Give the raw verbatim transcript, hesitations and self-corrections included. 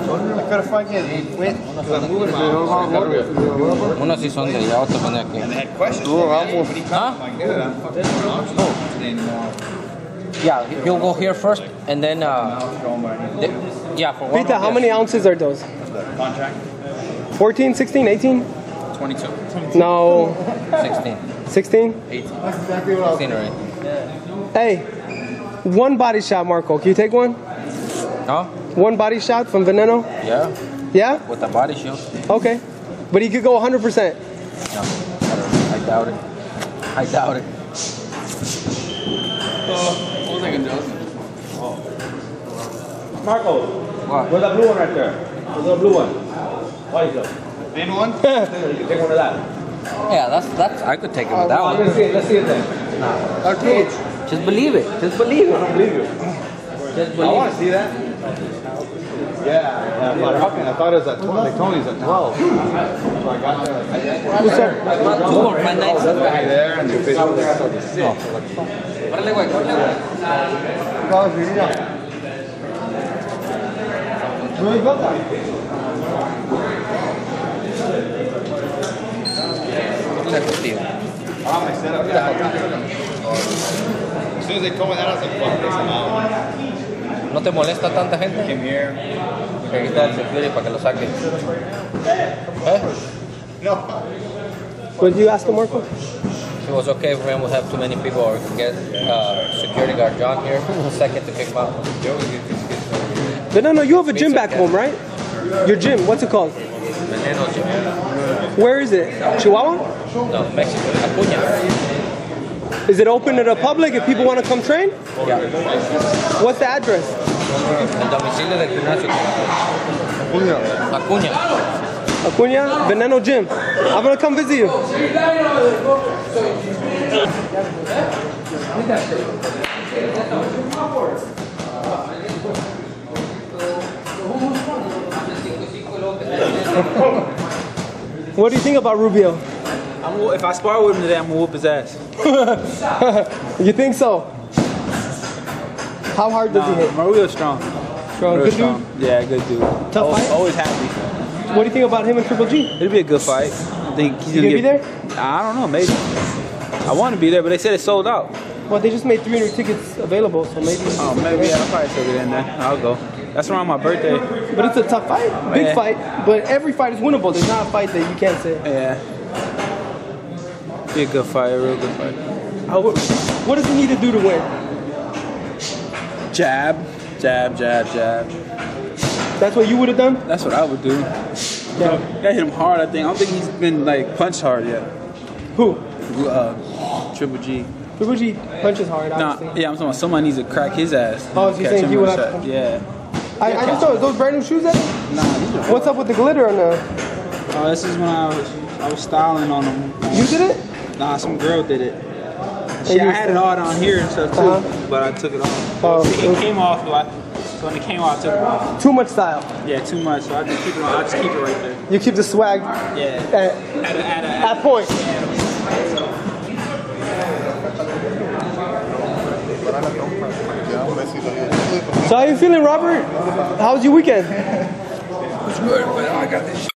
Unos sí son de allá, otros son de aquí. ¿Ah? Yeah, he'll go here first, and then, uh, the, yeah, for one. Pita, how many ounces are those? fourteen, sixteen, eighteen? twenty-two. No. sixteen. sixteen? eighteen. sixteen or eighteen. Hey, one body shot, Marco. Can you take one? Huh? One body shot from Veneno? Yeah. Yeah? With the body shield. Okay. But he could go one hundred percent. No, I doubt it. I doubt it. What was I gonna do? Oh. Marco, What? where's the blue one right there? Where's the blue one? What is it? Thin one? You take one of that. Yeah, that's that's. I could take it with that one. Let's see it. Let's see it then. Nah. Okay. Just believe it. Just believe it. I don't believe you. Just I believe want it. to see that. Yeah, yeah. But fucking, I thought it was at twelve. Like Tony's at twelve. So I got there. What's up? Two more fun nights. Right there, and the fish was like so sick. Órale, güey, órale, güey. Ah, my setup. As soon as they told me that, I was like, fuck this, I'm out. ¿No te molesta tanta gente? Came here. Que quita el security para que lo saque. ¿Eh? No. What did you ask him, Marco? It was okay for him to have too many people, or we could get uh, security guard John here, second to kick him out. Veneno, you have a gym back home, right? Your gym, what's it called? Veneno gym. Where is it? Chihuahua? No, Mexico. Acuña. Is it open to the public if people want to come train? Yeah. What's the address? El domicilio del gimnasio. Acuña. Acuña, Veneno Gym. I'm going to come visit you. What do you think about Rubio? I'm, if I spar with him today, I'm gonna whoop his ass. You think so? How hard does Nah, he hit? Mario's strong. Strong, Real good strong. dude? Yeah, good dude. Tough always, fight? always happy. What do you think about him and Triple G? It'll be a good fight. I think he's You gonna gonna be get, there? I don't know, maybe. I want to be there, but they said it's sold out. Well, they just made three hundred tickets available, so maybe. Oh, maybe yeah, I'll probably still get in there. I'll go. That's around my birthday. But it's a tough fight, big Yeah. fight. But every fight is winnable. There's not a fight that you can't say. Yeah. Be a good fight, a real good fight. How, what does he need to do to win? Jab, jab, jab, jab. That's what you would have done? That's what I would do. Yeah. Gotta hit him hard, I think. I don't think he's been like punched hard yet. Who? Uh, Triple G. Triple G punches hard, Nah, obviously. yeah, I'm talking about somebody needs to crack his ass. Oh, so you're Catch saying him he with would a have shot. to- Yeah. I, I just saw those brand new shoes. There? Nah, these are What's up with the glitter on the? Oh, this is when I was I was styling on them. You did it? Nah, some girl did it. She, you I were had it hard on here and stuff too, Uh-huh. but I took it off. Oh, it it was- came off, but I, so when it came off, I took it off. Too much style. Yeah, too much. So I just keep it on. I just keep it right there. You keep the swag Yeah. at, At a, at a, at point. So how you feeling, Robert? How was your weekend? It's good, but I got this